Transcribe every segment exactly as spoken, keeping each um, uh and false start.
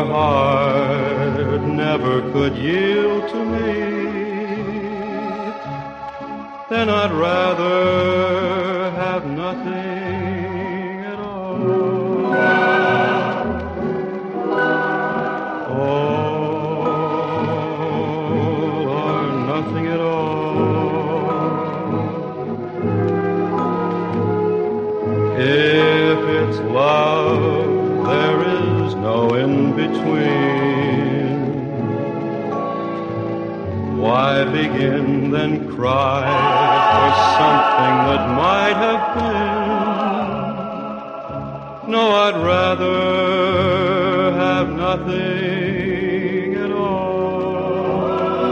heart never could yield to me, then I'd rather have nothing at all. All or nothing at all. If it's love, there is no in-between. Why begin, then cry for something that might have been? No, I'd rather have nothing at all.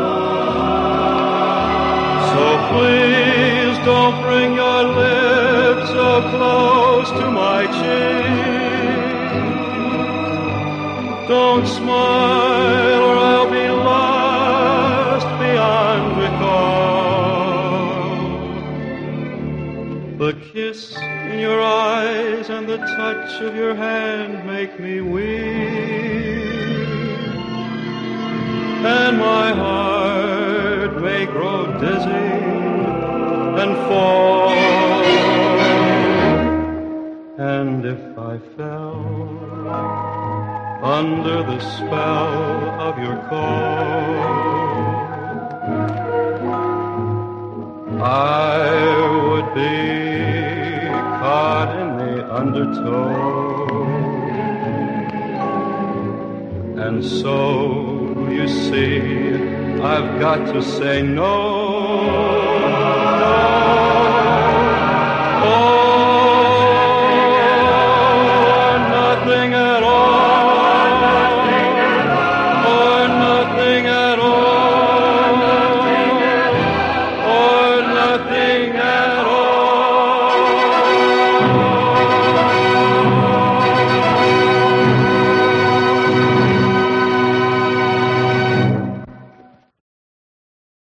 So please don't bring your lips so close to my cheek. Don't smile or I'll be lost beyond recall. The kiss in your eyes and the touch of your hand make me weak, and my heart may grow dizzy and fall. And if I fell under the spell of your call, I would be caught in the undertow. And so, you see, I've got to say no.